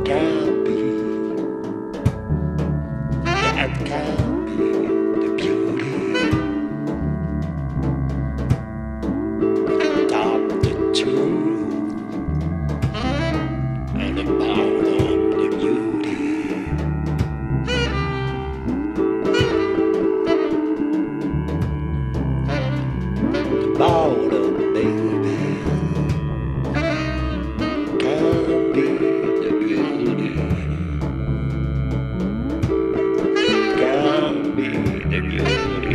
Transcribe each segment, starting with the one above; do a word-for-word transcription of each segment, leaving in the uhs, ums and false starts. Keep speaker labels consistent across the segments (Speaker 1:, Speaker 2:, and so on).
Speaker 1: can't be, that can't be the beauty. Top the truth and the bottom the beauty. The bottom, baby, can't be the beauty. Can't be the beauty.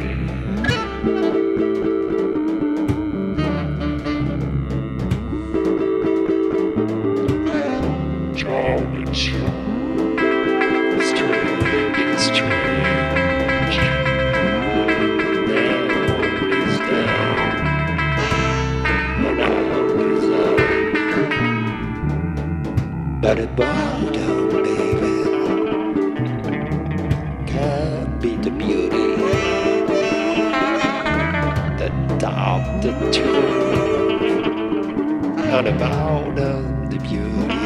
Speaker 1: Strange, strange, strange. Down is down, and out is out. But the bottom, baby, can't be the beauty. The top, the truth, and the bottom, the beauty.